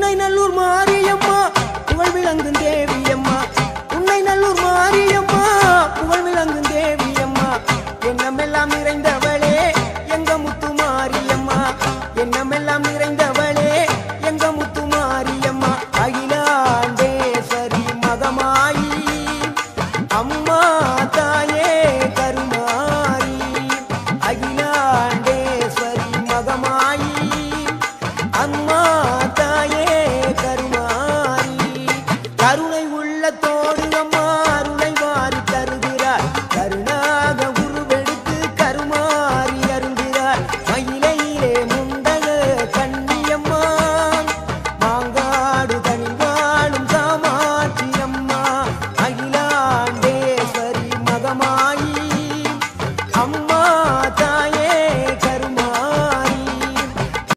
உன்னை நல்லூர் மாரியம்மா புகழ் விளங்கும் தேவியம்மா, உன்னை நல்லூர் மாரியம்மா புகழ் விளங்கும் தேவியம்மா, எண்ணமெல்லாம் நிறைந்தவளே எங்க முத்து மாரியம்மா, எண்ணமெல்லாம் நிறைந்தவளே எங்க முத்து மாரியம்மா, அகிலாண்டேஸ்வரி மகமாயி அம்மா தாயே கருமாரி, அகிலாண்டேஸ்வரி மகமாயி அம்மா